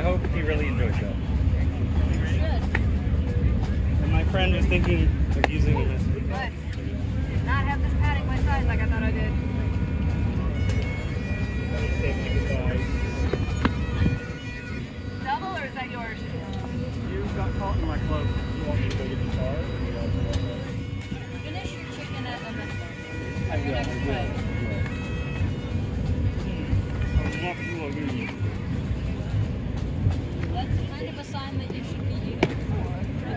hope he really enjoys that. He should. And my friend was thinking of using it as Good. Did not have this padding my size like I thought I did. Double or is that yours? You got caught in my cloak. You want me to go get the car? Finish your chicken at the minute. I will. Next try. That's kind of a sign that you should be eating more.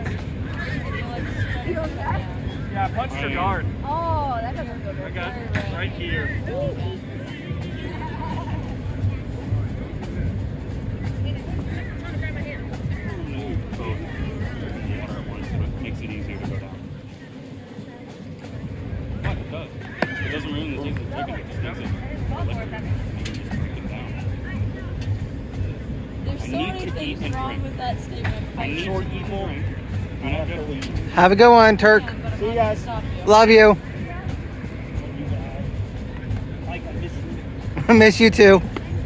Yeah, I punched your guard. Oh, that doesn't feel good. I got it right here. Makes it easier to go down. What? It does. It doesn't ruin the taste of the chicken. It just makes it down. There's so many things wrong with that statement. I need to eat more. Have a good one, Turk. See you guys. Love you. I miss you too.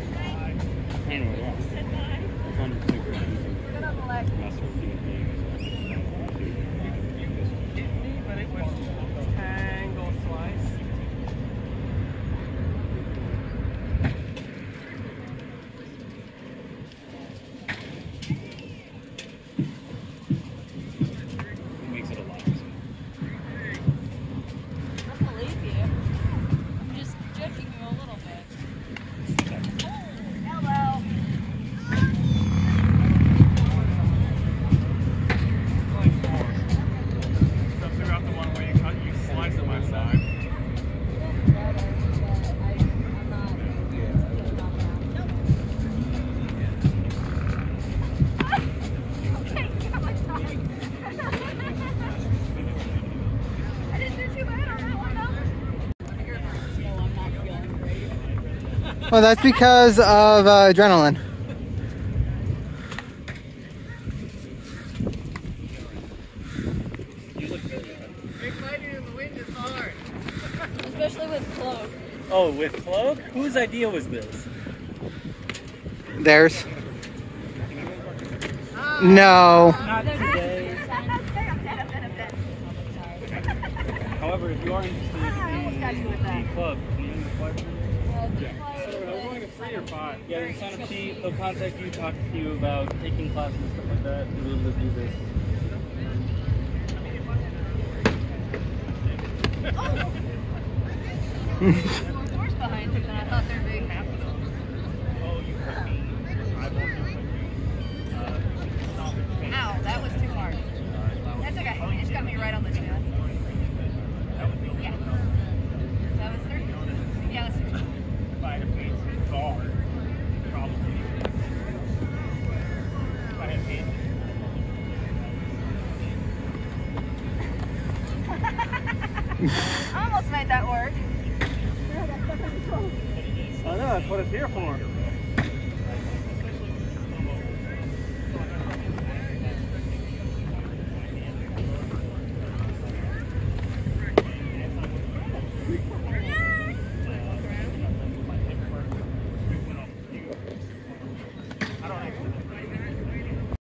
Well, that's because of adrenaline. Excited in the wind is hard. Especially with Cloak. Oh, with Cloak? Whose idea was this? Theirs. No. Not today. However, if you are interested in the club, can you use the flight? Yeah. So we're going to 3 or 5. Yeah, there's a sign up sheet. They'll contact you, talk to you about taking classes and stuff like that. You'll be able to do this. More force behind you than I thought there'd be. Oh, you hurt me. I won't do it. Ow, that was too hard. That's okay. You just got me right on the chin. Yeah. That was 30. Yeah, that's 30. If I had a face guard, probably. If I had hands. I almost made that work. I know, that's what it's here for.